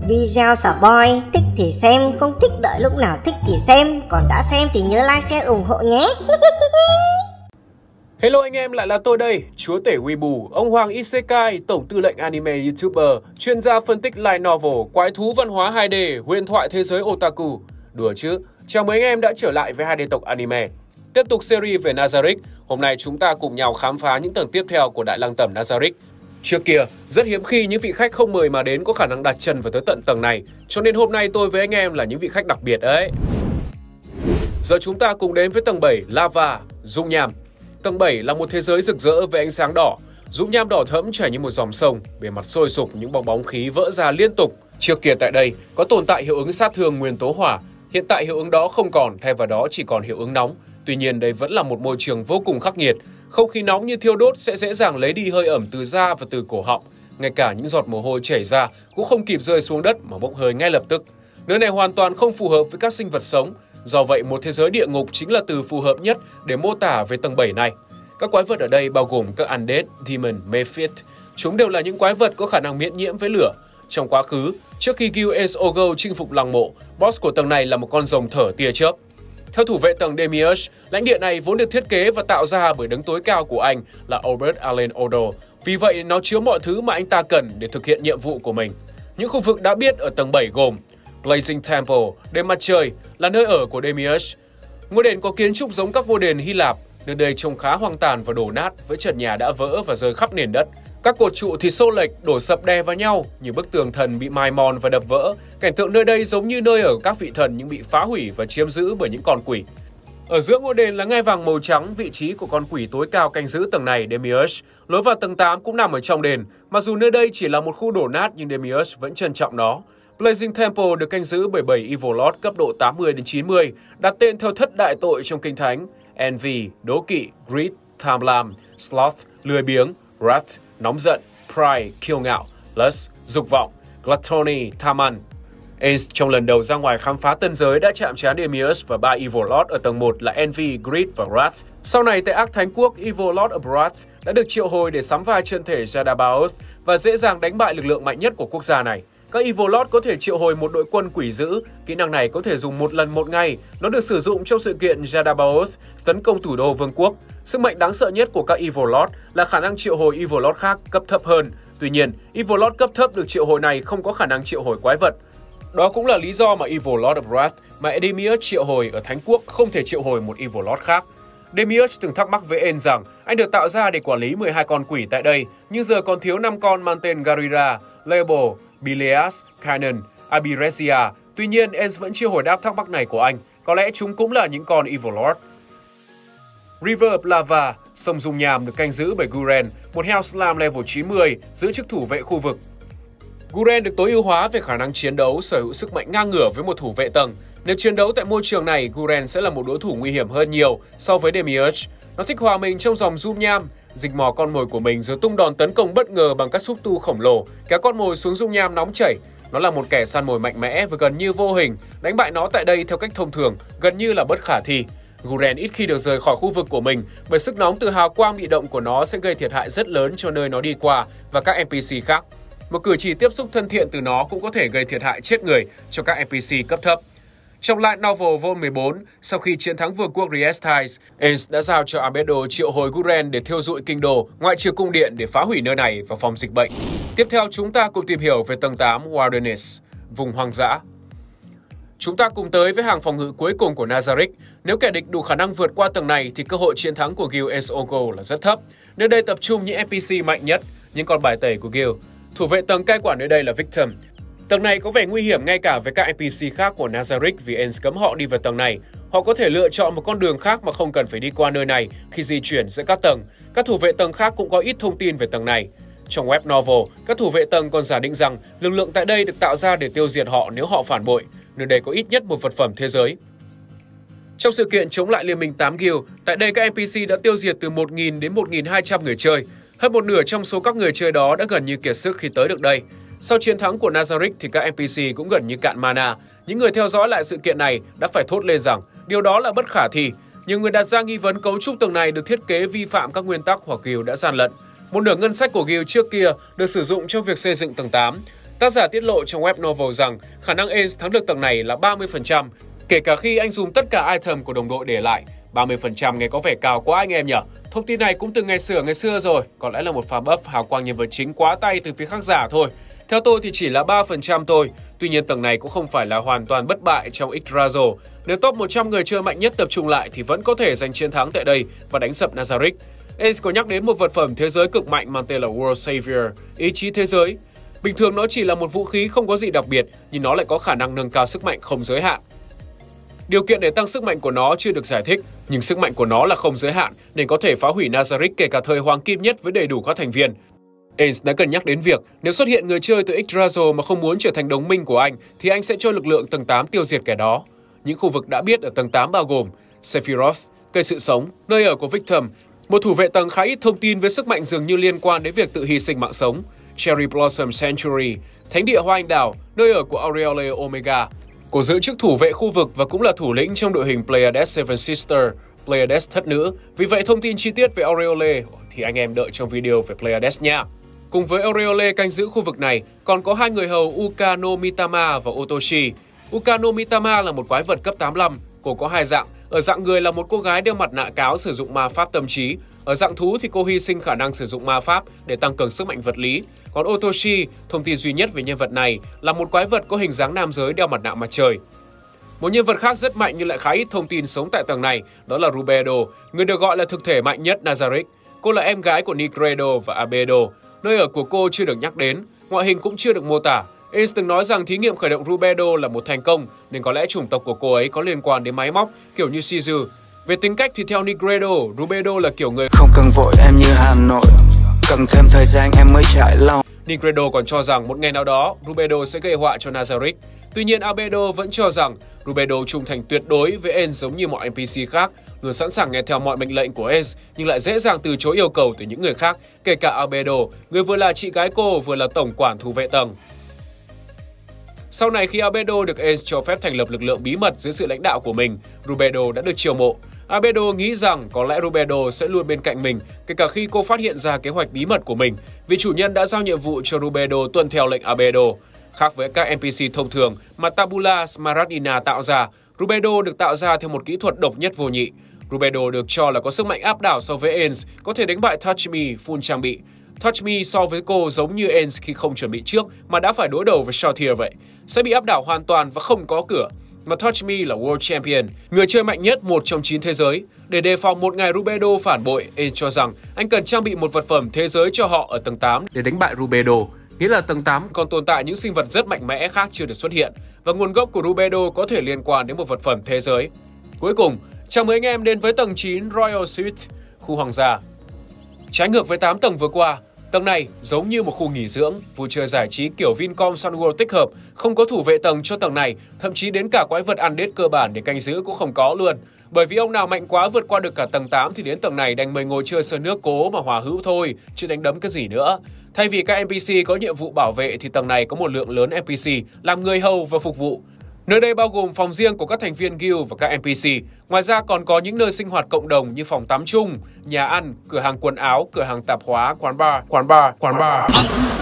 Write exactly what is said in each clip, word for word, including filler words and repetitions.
video spoil, thích thì xem, không thích đợi lúc nào thích thì xem, còn đã xem thì nhớ like, share, ủng hộ nhé. Hello anh em, lại là tôi đây, chúa tể Weibo, ông Hoàng Isekai, tổng tư lệnh anime YouTuber, chuyên gia phân tích light novel, quái thú văn hóa hai D, huyền thoại thế giới otaku. Đùa chứ, chào mừng anh em đã trở lại với hai D tộc anime. Tiếp tục series về Nazarick, hôm nay chúng ta cùng nhau khám phá những tầng tiếp theo của Đại Lăng Tẩm Nazarick. Trước kia, rất hiếm khi những vị khách không mời mà đến có khả năng đặt chân vào tới tận tầng này, cho nên hôm nay tôi với anh em là những vị khách đặc biệt ấy. Giờ chúng ta cùng đến với tầng bảy, Lava, dung nham. Tầng bảy là một thế giới rực rỡ với ánh sáng đỏ, dung nham đỏ thẫm chảy như một dòng sông, bề mặt sôi sục những bong bóng khí vỡ ra liên tục. Trước kia tại đây có tồn tại hiệu ứng sát thương nguyên tố hỏa, hiện tại hiệu ứng đó không còn, thay vào đó chỉ còn hiệu ứng nóng. Tuy nhiên đây vẫn là một môi trường vô cùng khắc nghiệt, không khí nóng như thiêu đốt sẽ dễ dàng lấy đi hơi ẩm từ da và từ cổ họng, ngay cả những giọt mồ hôi chảy ra cũng không kịp rơi xuống đất mà bốc hơi ngay lập tức. Nơi này hoàn toàn không phù hợp với các sinh vật sống. Do vậy, một thế giới địa ngục chính là từ phù hợp nhất để mô tả về tầng bảy này. Các quái vật ở đây bao gồm các Undead, Demon, Mephit. Chúng đều là những quái vật có khả năng miễn nhiễm với lửa. Trong quá khứ, trước khi Guild Esogo chinh phục lăng mộ, boss của tầng này là một con rồng thở tia chớp. Theo thủ vệ tầng Demiurge, lãnh địa này vốn được thiết kế và tạo ra bởi đấng tối cao của anh là Albert Allen Odo. Vì vậy, nó chứa mọi thứ mà anh ta cần để thực hiện nhiệm vụ của mình. Những khu vực đã biết ở tầng bảy gồm Blazing Temple, đền mặt trời, là nơi ở của Demiurge. Ngôi đền có kiến trúc giống các ngôi đền Hy Lạp, nơi đây trông khá hoang tàn và đổ nát với trần nhà đã vỡ và rơi khắp nền đất. Các cột trụ thì xô lệch, đổ sập đè vào nhau, nhiều bức tường thần bị mài mòn và đập vỡ. Cảnh tượng nơi đây giống như nơi ở các vị thần nhưng bị phá hủy và chiếm giữ bởi những con quỷ. Ở giữa ngôi đền là ngai vàng màu trắng, vị trí của con quỷ tối cao canh giữ tầng này, Demiurge. Lối vào tầng tám cũng nằm ở trong đền, mặc dù nơi đây chỉ là một khu đổ nát nhưng Demiurge vẫn trân trọng nó. Blazing Temple được canh giữ bởi bảy Evil Lord cấp độ tám mươi đến chín mươi, đặt tên theo thất đại tội trong kinh thánh: Envy, đố kỵ, Greed, tham lam, Sloth, lười biếng, Wrath, nóng giận, Pride, kiêu ngạo, Lust, dục vọng, Gluttony, tham ăn. Ace trong lần đầu ra ngoài khám phá tân giới đã chạm trán Demiurge và ba Evil Lord ở tầng một là Envy, Greed và Wrath. Sau này tại Ác Thánh Quốc, Evil Lord of Wrath đã được triệu hồi để sắm vai chân thể Jadabaoth và dễ dàng đánh bại lực lượng mạnh nhất của quốc gia này. Các Evil Lord có thể triệu hồi một đội quân quỷ dữ, kỹ năng này có thể dùng một lần một ngày, nó được sử dụng trong sự kiện Jadabaoth tấn công thủ đô vương quốc. Sức mạnh đáng sợ nhất của các Evil Lord là khả năng triệu hồi Evil Lord khác cấp thấp hơn. Tuy nhiên, Evil Lord cấp thấp được triệu hồi này không có khả năng triệu hồi quái vật. Đó cũng là lý do mà Evil Lord of Wrath mà Demiurge triệu hồi ở Thánh Quốc không thể triệu hồi một Evil Lord khác. Demiurge từng thắc mắc với En rằng anh được tạo ra để quản lý mười hai con quỷ tại đây, nhưng giờ còn thiếu năm con mang tên Garira, Label, Bileas, Canaan, Abiresia. Tuy nhiên, En vẫn chưa hồi đáp thắc mắc này của anh. Có lẽ chúng cũng là những con Evil Lord. River of Lava, sông dung nham được canh giữ bởi Guren, một Hellslam level chín mươi, giữ chức thủ vệ khu vực. Guren được tối ưu hóa về khả năng chiến đấu, sở hữu sức mạnh ngang ngửa với một thủ vệ tầng. Nếu chiến đấu tại môi trường này, Guren sẽ là một đối thủ nguy hiểm hơn nhiều so với Demiurge. Nó thích hòa mình trong dòng dung nham, dịch mò con mồi của mình rồi tung đòn tấn công bất ngờ bằng các xúc tu khổng lồ, kéo con mồi xuống dung nham nóng chảy. Nó là một kẻ săn mồi mạnh mẽ và gần như vô hình. Đánh bại nó tại đây theo cách thông thường gần như là bất khả thi. Guren ít khi được rời khỏi khu vực của mình bởi sức nóng từ hào quang bị động của nó sẽ gây thiệt hại rất lớn cho nơi nó đi qua và các en pê xê khác. Một cử chỉ tiếp xúc thân thiện từ nó cũng có thể gây thiệt hại chết người cho các en pê xê cấp thấp. Trong Light Novel Vol mười bốn, sau khi chiến thắng vương quốc Riestais, Ace đã giao cho Albedo triệu hồi Guren để thiêu dụi kinh đô, ngoại trừ cung điện để phá hủy nơi này và phòng dịch bệnh. Tiếp theo chúng ta cùng tìm hiểu về tầng tám Wilderness, vùng hoang dã. Chúng ta cùng tới với hàng phòng ngự cuối cùng của Nazarick. Nếu kẻ địch đủ khả năng vượt qua tầng này thì cơ hội chiến thắng của Guild Esogo là rất thấp. Nơi đây tập trung những en pê xê mạnh nhất, những con bài tẩy của Guild. Thủ vệ tầng cai quản nơi đây là Victim. Tầng này có vẻ nguy hiểm ngay cả với các en pê xê khác của Nazarick vì Ace cấm họ đi vào tầng này. Họ có thể lựa chọn một con đường khác mà không cần phải đi qua nơi này khi di chuyển giữa các tầng. Các thủ vệ tầng khác cũng có ít thông tin về tầng này. Trong web novel, các thủ vệ tầng còn giả định rằng lực lượng tại đây được tạo ra để tiêu diệt họ nếu họ phản bội. Nơi đây có ít nhất một vật phẩm thế giới. Trong sự kiện chống lại Liên minh tám Guild, tại đây các en pê xê đã tiêu diệt từ một nghìn đến một nghìn hai trăm người chơi. Hơn một nửa trong số các người chơi đó đã gần như kiệt sức khi tới được đây. Sau chiến thắng của Nazarick thì các en pê xê cũng gần như cạn mana. Những người theo dõi lại sự kiện này đã phải thốt lên rằng điều đó là bất khả thi. Nhiều người đặt ra nghi vấn cấu trúc tầng này được thiết kế vi phạm các nguyên tắc hoặc Guild đã gian lận. Một nửa ngân sách của Guild trước kia được sử dụng trong việc xây dựng tầng tám. Tác giả tiết lộ trong web novel rằng khả năng Ace thắng được tầng này là ba mươi phần trăm, kể cả khi anh dùng tất cả item của đồng đội để lại. ba mươi phần trăm nghe có vẻ cao quá anh em nhỉ? Thông tin này cũng từ ngày xưa ngày xưa rồi, có lẽ là một pha buff hào quang nhân vật chính quá tay từ phía khán giả thôi. Theo tôi thì chỉ là ba phần trăm thôi. Tuy nhiên tầng này cũng không phải là hoàn toàn bất bại trong Yggdrasil. Nếu top một trăm người chơi mạnh nhất tập trung lại thì vẫn có thể giành chiến thắng tại đây và đánh sập Nazarick. Ace có nhắc đến một vật phẩm thế giới cực mạnh mang tên là World Savior, ý chí thế giới. Bình thường nó chỉ là một vũ khí không có gì đặc biệt, nhưng nó lại có khả năng nâng cao sức mạnh không giới hạn. Điều kiện để tăng sức mạnh của nó chưa được giải thích, nhưng sức mạnh của nó là không giới hạn nên có thể phá hủy Nazarick kể cả thời hoàng kim nhất với đầy đủ các thành viên. Ace đã cân nhắc đến việc nếu xuất hiện người chơi từ Yggdrasil mà không muốn trở thành đồng minh của anh thì anh sẽ cho lực lượng tầng tám tiêu diệt kẻ đó. Những khu vực đã biết ở tầng tám bao gồm Sephiroth, cây sự sống, nơi ở của Victim, một thủ vệ tầng khá ít thông tin với sức mạnh dường như liên quan đến việc tự hy sinh mạng sống, Cherry Blossom Sanctuary, thánh địa hoa anh đào, nơi ở của Aureole Omega, cổ giữ chức thủ vệ khu vực và cũng là thủ lĩnh trong đội hình Pleiades Seven Sisters, Pleiades thất nữ. Vì vậy thông tin chi tiết về Aureole thì anh em đợi trong video về Pleiades nha. Cùng với Aureole canh giữ khu vực này, còn có hai người hầu Uka no Mitama và Otoshi. Uka no Mitama là một quái vật cấp tám mươi lăm, cô có hai dạng. Ở dạng người là một cô gái đeo mặt nạ cáo sử dụng ma pháp tâm trí. Ở dạng thú thì cô hy sinh khả năng sử dụng ma pháp để tăng cường sức mạnh vật lý. Còn Otoshi, thông tin duy nhất về nhân vật này là một quái vật có hình dáng nam giới đeo mặt nạ mặt trời. Một nhân vật khác rất mạnh nhưng lại khá ít thông tin sống tại tầng này, đó là Rubedo, người được gọi là thực thể mạnh nhất Nazarick. Cô là em gái của Nigredo và Abedo. Nơi ở của cô chưa được nhắc đến, ngoại hình cũng chưa được mô tả. Ace từng nói rằng thí nghiệm khởi động Rubedo là một thành công, nên có lẽ chủng tộc của cô ấy có liên quan đến máy móc, kiểu như Shizu. Về tính cách thì theo Nigredo, Rubedo là kiểu người không cần vội em như Hà Nội, cần thêm thời gian em mới trải lòng. Nigredo còn cho rằng một ngày nào đó, Rubedo sẽ gây họa cho Nazarick. Tuy nhiên, Abedo vẫn cho rằng Rubedo trung thành tuyệt đối với Ace giống như mọi en pê xê khác, luôn sẵn sàng nghe theo mọi mệnh lệnh của Ace, nhưng lại dễ dàng từ chối yêu cầu từ những người khác, kể cả Abedo, người vừa là chị gái cô vừa là tổng quản thủ vệ tầng. Sau này khi Abedo được Ace cho phép thành lập lực lượng bí mật dưới sự lãnh đạo của mình, Rubedo đã được chiêu mộ. Abedo nghĩ rằng có lẽ Rubedo sẽ luôn bên cạnh mình, kể cả khi cô phát hiện ra kế hoạch bí mật của mình, vì chủ nhân đã giao nhiệm vụ cho Rubedo tuân theo lệnh Abedo. Khác với các en pê xê thông thường mà Tabula Smaradina tạo ra, Rubedo được tạo ra theo một kỹ thuật độc nhất vô nhị. Rubedo được cho là có sức mạnh áp đảo so với Ace, có thể đánh bại Touch Me full trang bị. Touch Me so với cô giống như Ace khi không chuẩn bị trước mà đã phải đối đầu với Shortier vậy, sẽ bị áp đảo hoàn toàn và không có cửa. Mà Touch Me là World Champion, người chơi mạnh nhất một trong chín thế giới. Để đề phòng một ngày Rubedo phản bội, Ace cho rằng anh cần trang bị một vật phẩm thế giới cho họ ở tầng tám để đánh bại Rubedo. Nghĩa là tầng tám còn tồn tại những sinh vật rất mạnh mẽ khác chưa được xuất hiện, và nguồn gốc của Rubedo có thể liên quan đến một vật phẩm thế giới. Cuối cùng, chào mừng anh em đến với tầng chín Royal Suite, khu hoàng gia. Trái ngược với tám tầng vừa qua, tầng này giống như một khu nghỉ dưỡng, vui chơi giải trí kiểu Vincom Sun World tích hợp, không có thủ vệ tầng cho tầng này, thậm chí đến cả quái vật undead cơ bản để canh giữ cũng không có luôn. Bởi vì ông nào mạnh quá vượt qua được cả tầng tám thì đến tầng này đành mời ngồi chơi sơn nước cố mà hòa hữu thôi, chứ đánh đấm cái gì nữa. Thay vì các en pê xê có nhiệm vụ bảo vệ thì tầng này có một lượng lớn en pê xê làm người hầu và phục vụ. Nơi đây bao gồm phòng riêng của các thành viên guild và các en pê xê. Ngoài ra còn có những nơi sinh hoạt cộng đồng như phòng tắm chung, nhà ăn, cửa hàng quần áo, cửa hàng tạp hóa, quán bar, quán bar, quán bar.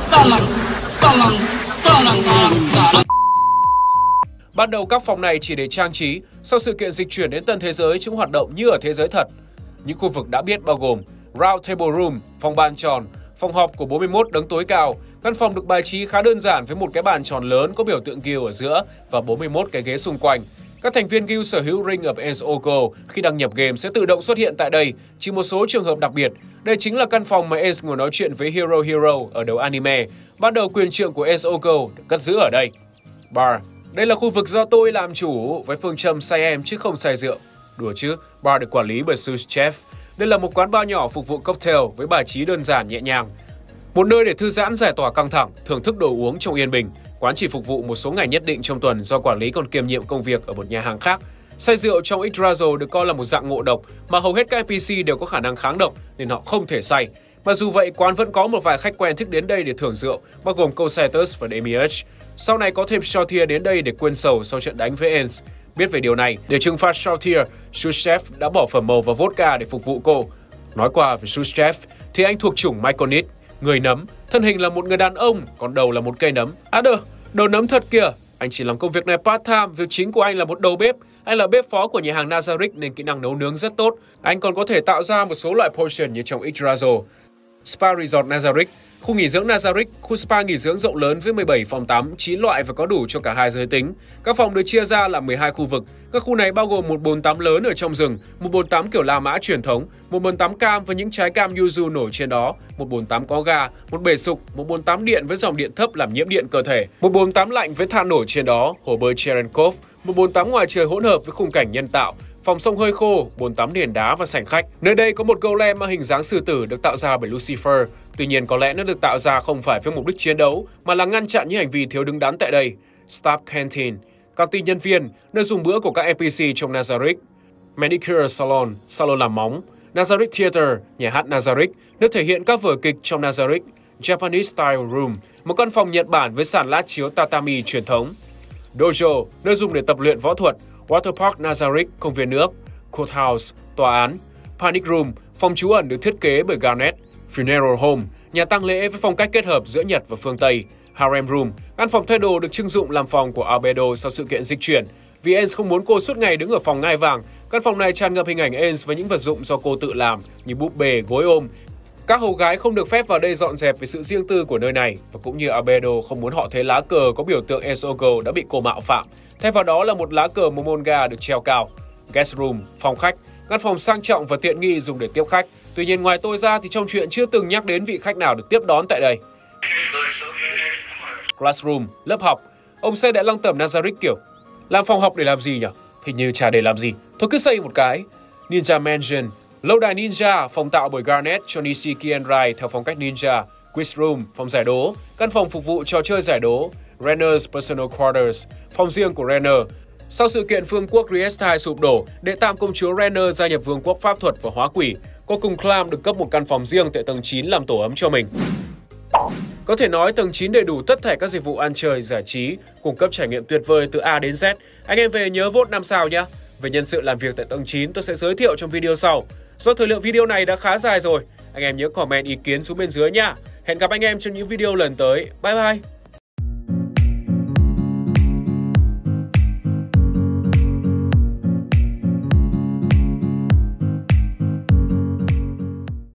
Ban đầu các phòng này chỉ để trang trí, sau sự kiện dịch chuyển đến tân thế giới chúng hoạt động như ở thế giới thật. Những khu vực đã biết bao gồm Round Table Room, phòng bàn tròn, phòng họp của bốn mươi mốt đấng tối cao. Căn phòng được bài trí khá đơn giản với một cái bàn tròn lớn có biểu tượng guild ở giữa và bốn mươi mốt cái ghế xung quanh. Các thành viên guild sở hữu Ring of Ace khi đăng nhập game sẽ tự động xuất hiện tại đây, trừ một số trường hợp đặc biệt. Đây chính là căn phòng mà Ace ngồi nói chuyện với Hero Hero ở đầu anime. Ban đầu quyền trượng của Ace được cất giữ ở đây. Bar. Đây là khu vực do tôi làm chủ với phương châm say em chứ không say rượu. Đùa chứ, bar được quản lý bởi sous chef. Đây là một quán bar nhỏ phục vụ cocktail với bài trí đơn giản nhẹ nhàng. Một nơi để thư giãn giải tỏa căng thẳng, thưởng thức đồ uống trong yên bình. Quán chỉ phục vụ một số ngày nhất định trong tuần do quản lý còn kiêm nhiệm công việc ở một nhà hàng khác. Say rượu trong Yggdrasil được coi là một dạng ngộ độc mà hầu hết các en pê xê đều có khả năng kháng độc nên họ không thể say. Mà dù vậy, quán vẫn có một vài khách quen thích đến đây để thưởng rượu, bao gồm Cocytus và Demiurge. Sau này có thêm Shortier đến đây để quên sầu sau trận đánh với Ace. Biết về điều này, để trừng phạt Shortier, sous chef đã bỏ phẩm màu vào vodka để phục vụ cô. Nói qua về sous chef thì anh thuộc chủng Myconid. Người nấm, thân hình là một người đàn ông, còn đầu là một cây nấm. À đờ, đầu nấm thật kìa. Anh chỉ làm công việc này part-time, việc chính của anh là một đầu bếp. Anh là bếp phó của nhà hàng Nazarick nên kỹ năng nấu nướng rất tốt. Anh còn có thể tạo ra một số loại potion như trong Yggdrasil. Spa Resort Nazarick. Khu nghỉ dưỡng Nazarick, khu spa nghỉ dưỡng rộng lớn với mười bảy phòng tắm, chín loại và có đủ cho cả hai giới tính. Các phòng được chia ra làm mười hai khu vực. Các khu này bao gồm một bồn tắm lớn ở trong rừng, một bồn tắm kiểu La Mã truyền thống, một bồn tắm cam với những trái cam yuzu nổi trên đó, một bồn tắm có ga, một bể sục, một bồn tắm điện với dòng điện thấp làm nhiễm điện cơ thể, một bồn tắm lạnh với than nổi trên đó, hồ bơi Cherenkov, một bồn tắm ngoài trời hỗn hợp với khung cảnh nhân tạo, phòng sông hơi khô, bồn tắm nền đá và sảnh khách. Nơi đây có một golem mang hình dáng sư tử được tạo ra bởi Lucifer. Tuy nhiên có lẽ nó được tạo ra không phải với mục đích chiến đấu mà là ngăn chặn những hành vi thiếu đứng đắn tại đây. Staff Canteen, căng tin nhân viên, nơi dùng bữa của các en pê xê trong Nazarick. Manicure Salon, salon làm móng. Nazarick Theater, nhà hát Nazarick, nơi thể hiện các vở kịch trong Nazarick. Japanese Style Room, một căn phòng Nhật Bản với sàn lát chiếu tatami truyền thống. Dojo, nơi dùng để tập luyện võ thuật. Water Park Nazarick, công viên nước. Courthouse, tòa án. Panic Room, phòng trú ẩn được thiết kế bởi Garnet. Funeral Home, nhà tang lễ với phong cách kết hợp giữa Nhật và phương Tây. Harem Room, căn phòng thay đồ được trưng dụng làm phòng của Albedo sau sự kiện dịch chuyển. Vì Ace không muốn cô suốt ngày đứng ở phòng ngai vàng, căn phòng này tràn ngập hình ảnh Ace với những vật dụng do cô tự làm như búp bê, gối ôm. Các hầu gái không được phép vào đây dọn dẹp về sự riêng tư của nơi này, và cũng như Albedo không muốn họ thấy lá cờ có biểu tượng Esogo đã bị cô mạo phạm. Thay vào đó là một lá cờ Momonga được treo cao. Guest Room, phòng khách, căn phòng sang trọng và tiện nghi dùng để tiếp khách. Tuy nhiên ngoài tôi ra thì trong chuyện chưa từng nhắc đến vị khách nào được tiếp đón tại đây. Classroom, lớp học. Ông xây đại lăng tẩm Nazarick kiểu làm phòng học để làm gì nhỉ? Hình như chả để làm gì. Thôi cứ xây một cái. Ninja Mansion, lâu đài ninja, phòng tạo bởi Garnet cho Nishiki Enrai theo phong cách ninja. Quiz Room, phòng giải đố, căn phòng phục vụ trò chơi giải đố. Renner's Personal Quarters, phòng riêng của Renner. Sau sự kiện vương quốc Riestai sụp đổ, đệ tam công chúa Renner gia nhập vương quốc pháp thuật và hóa quỷ. Cô cùng Clam được cấp một căn phòng riêng tại tầng chín làm tổ ấm cho mình. Có thể nói tầng chín đầy đủ tất thảy các dịch vụ ăn chơi, giải trí, cung cấp trải nghiệm tuyệt vời từ A đến Z. Anh em về nhớ vote năm sao nhé. Về nhân sự làm việc tại tầng chín tôi sẽ giới thiệu trong video sau. Do thời lượng video này đã khá dài rồi, anh em nhớ comment ý kiến xuống bên dưới nha. Hẹn gặp anh em trong những video lần tới. Bye bye!